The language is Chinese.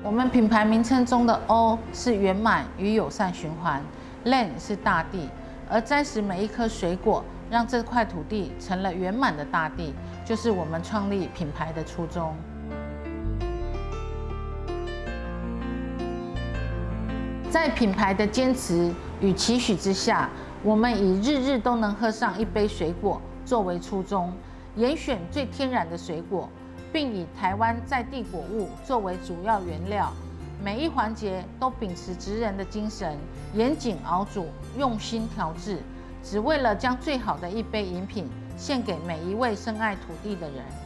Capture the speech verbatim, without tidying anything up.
我们品牌名称中的 O 是圆满与友善循环 ，Land 是大地，而栽实每一颗水果，让这块土地成了圆满的大地，就是我们创立品牌的初衷。在品牌的坚持与期许之下，我们以日日都能喝上一杯水果作为初衷，严选最天然的水果，并以台湾在地果物作为主要原料，每一环节都秉持职人的精神，严谨熬煮，用心调制，只为了将最好的一杯饮品献给每一位深爱土地的人。